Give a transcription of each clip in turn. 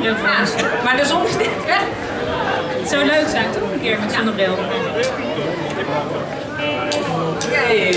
zonnebril voor ons. Maar de zon is net weg. Het zou leuk zijn, toch? Een keer met zonnebril. Yay.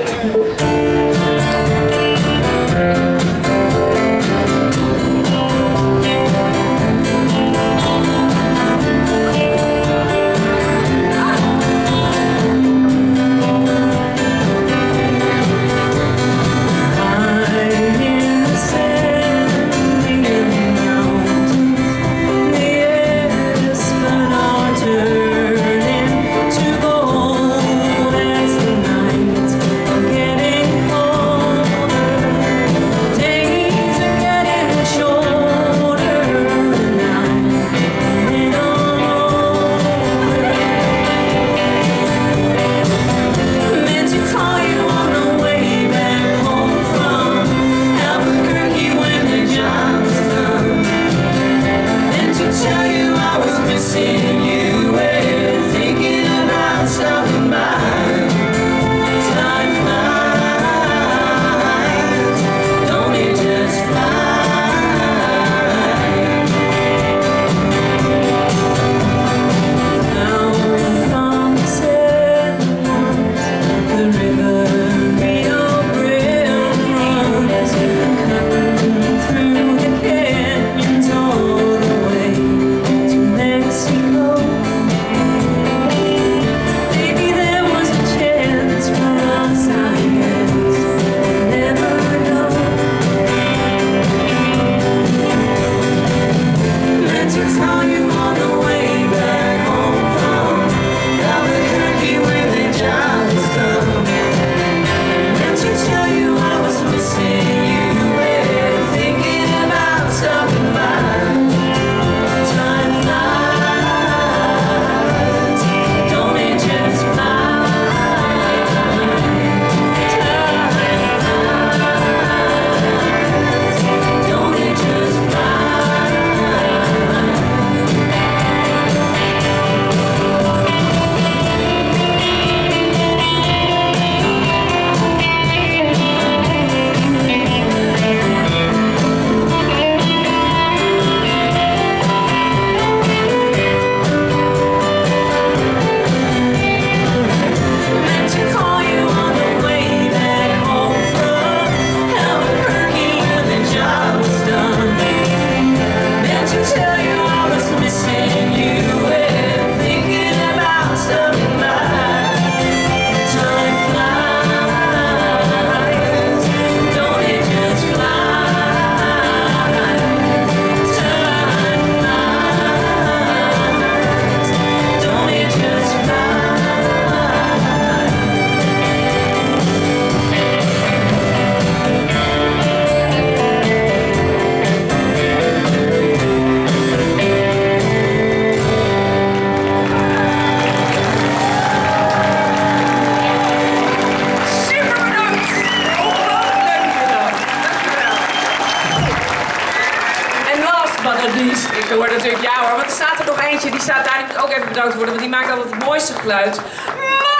Ik hoor natuurlijk ja hoor, want er staat er nog eentje, die staat daar ook even bedankt te worden, want die maakt altijd het mooiste geluid.